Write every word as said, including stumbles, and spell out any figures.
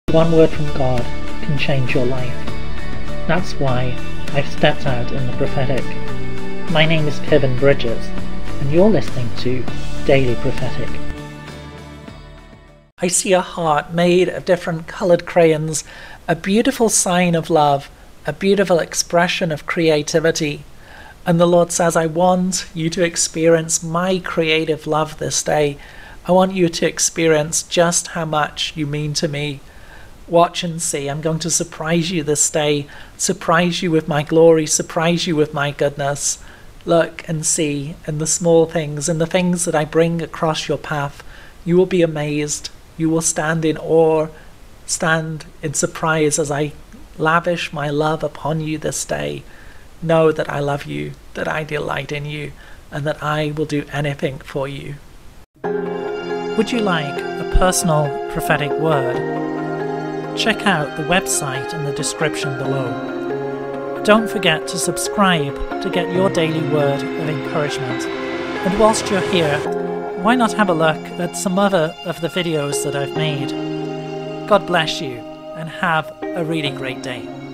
One word from God can change your life. That's why I've stepped out in the prophetic. My name is Kevin Bridges, and you're listening to Daily Prophetic. I see a heart made of different coloured crayons, a beautiful sign of love, a beautiful expression of creativity. And the Lord says, I want you to experience my creative love this day. I want you to experience just how much you mean to me. Watch and see. I'm going to surprise you this day, surprise you with my glory, surprise you with my goodness. Look and see in the small things, in the things that I bring across your path. You will be amazed. You will stand in awe, stand in surprise as I lavish my love upon you this day. Know that I love you, that I delight in you, and that I will do anything for you. Would you like a personal prophetic word? Check out the website in the description below. Don't forget to subscribe to get your daily word of encouragement. And whilst you're here, why not have a look at some other of the videos that I've made? God bless you and have a really great day.